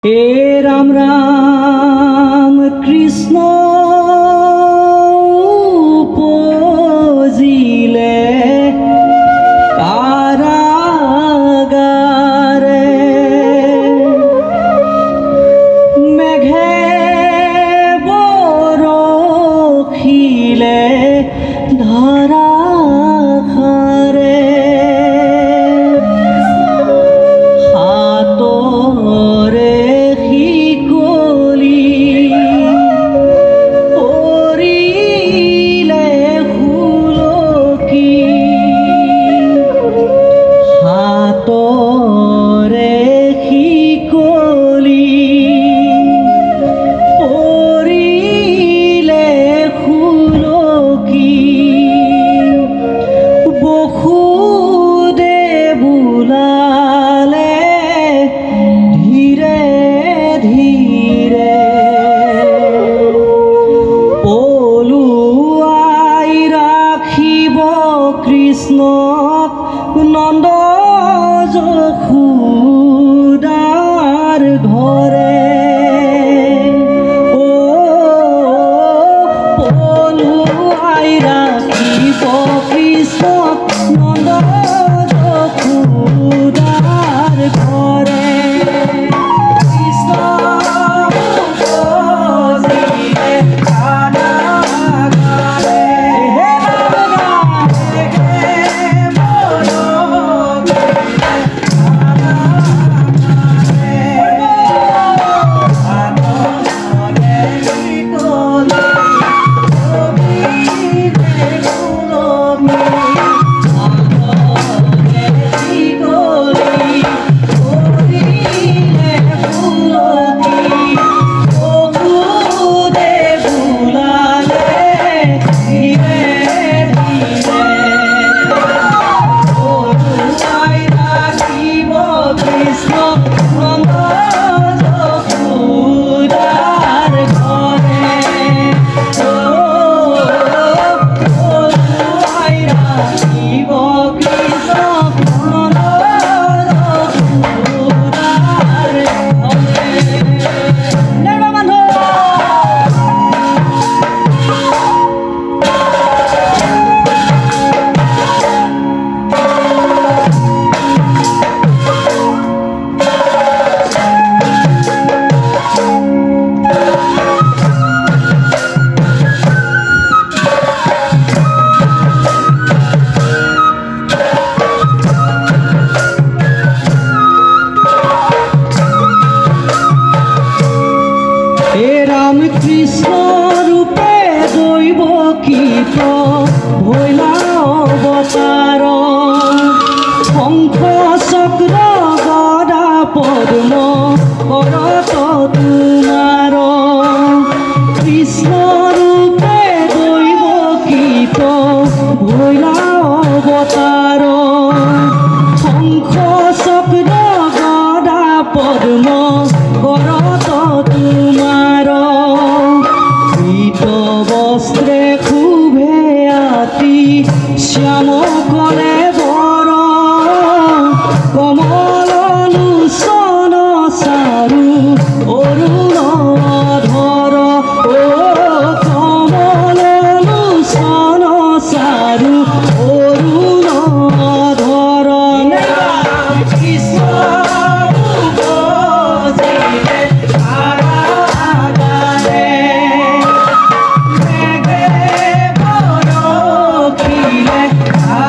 हे राम राम कृष्ण उपजिले कारागारे मेघे बरखिले धाराखारे कृष्ण नंद यशोदार घरे ओ पलुआई राखिब कृष्ण नंद यशोदार घरे कृष्ण रूपे दैवकीत भैला अवतार शंख चक्र गदा पद्म करत तुमार कृष्ण रूपे दैवकीत भैला अवतार शंख चक्र गदा पद्म करत तुमार वस्त्रे खुभे आती श्याम करे बर कमल लोचन सारू अरुण धर ओ कमल लोचन सारू अरुण धर कृष्ण Ah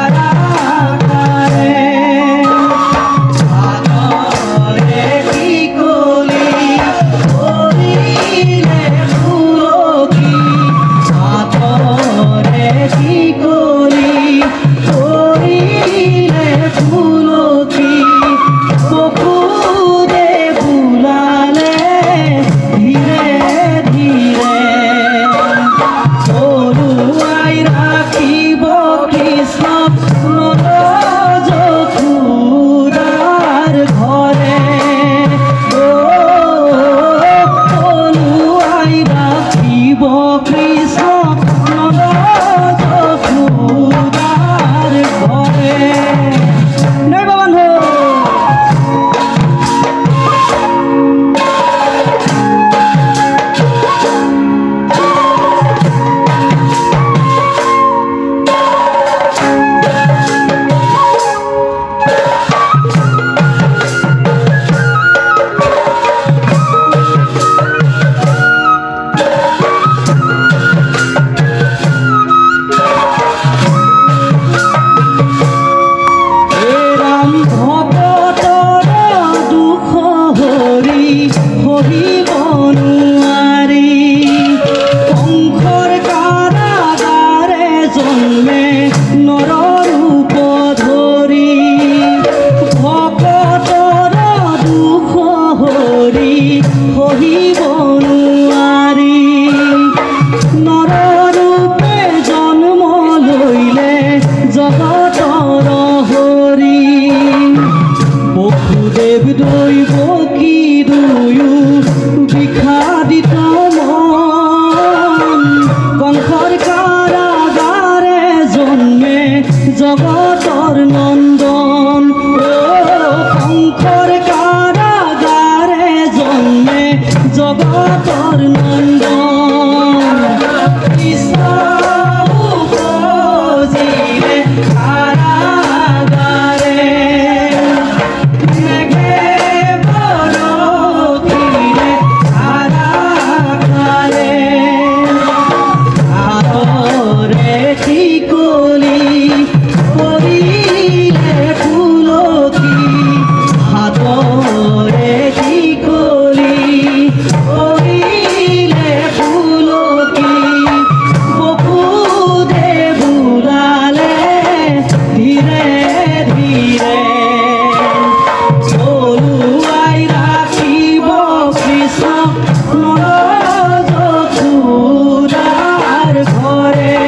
সহিব নোৱাৰি কংসৰ কাৰাগাৰে জন্মে নৰৰূপ ধৰি ভকতৰ দুখ হৰি সহিব নোৱাৰি নৰৰূপে জন্ম লৈলে জগতৰ হৰি বসুদেৱ দৈৱকী দুয়ো বিষাদিত মন কংসৰ কাৰাগাৰে জন্মে জগতৰ নন্দন কংসৰ কাৰাগাৰে জন্মে জগতৰ নন্দন কৃষ্ণ উপজিলে কাৰাগাৰে মেঘে বৰষিলে ধাৰাসাৰে হাতৰে শিকলি পৰিলে তুলসী হাতৰে শিকলি পৰিলে তুলসী বসুদেৱ ওলালে ধীৰে ধীৰে চলুৱাই ৰাখিব কৃষ্ণ যশোদাৰ ঘৰে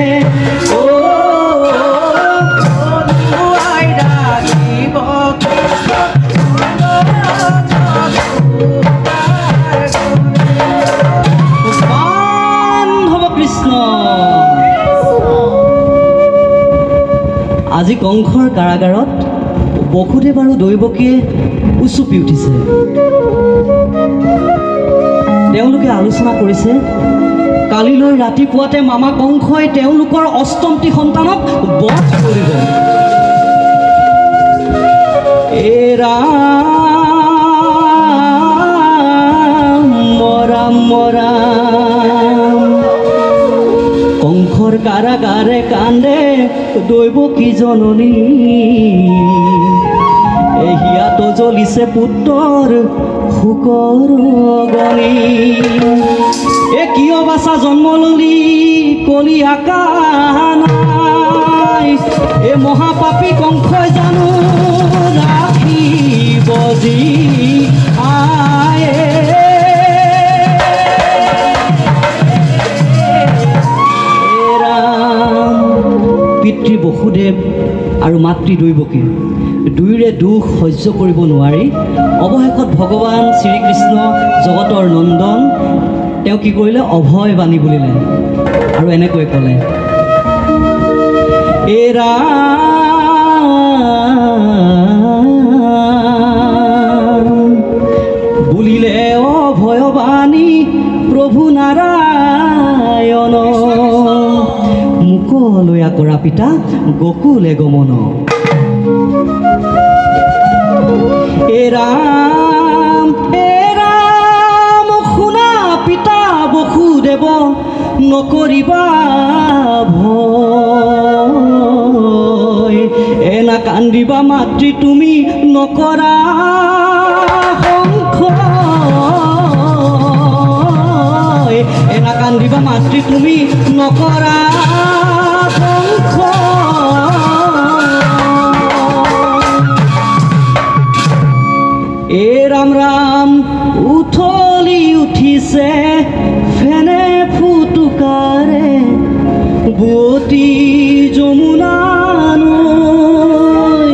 চলুৱাই ৰাখিব কৃষ্ণ বান্ধৱ কৃষ্ণ আজি কংসৰ কাৰাগাৰত বসুদেৱ আৰু দৈৱকীয়ে উচুপি উঠিছে তেওঁলোকে আলোচনা কৰিছে কালিলৈ ৰাতিপুৱাতে মামা কংসই তেওঁলোকৰ অষ্টমটি সন্তানক বধ কৰিব ৰাম কংসৰ কাৰাগাৰে কান্দে দৈৱকী জননী হিয়াত জ্বলিছে পুত্ৰৰ শোকৰ গণি কিয় বাছা জন্ম ললি কলি আকা নাই মহাপাপী কংসই জানো ৰাখিব যি আয়ে পিতৃ বসুদেৱ আৰু মাতৃ দৈৱকী দুয়োৰে দুখ সহ্য কৰিব নোৱাৰি অৱশেষত ভগৱান শ্ৰীকৃষ্ণ জগতৰ নন্দন তেওঁ কি কৰিলে অভয় বাণী বুলিলে আৰু এনেকৈ ক'লে বুলিলে অভয় বাণী প্ৰভু নাৰায়ণ মুকলয়া কৰা পিতা গকুলে গমন ৰাম শুনা পিতা বসুদেৱ নকৰিবা ভয় এনা কান্দিবা মাতৃ তুমি নকৰা সংশয় এনা কান্দিবা মাতৃ তুমি নকৰা ৰাম ৰাম উঠলি উঠিছে ফেনে ফুটুকাৰে বুৱতী যমুনা নৈ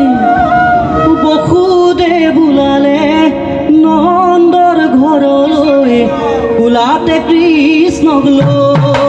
বসুদেৱ ওলালে নন্দৰ ঘৰলৈ ওলাতে কৃষ্ণক লৈ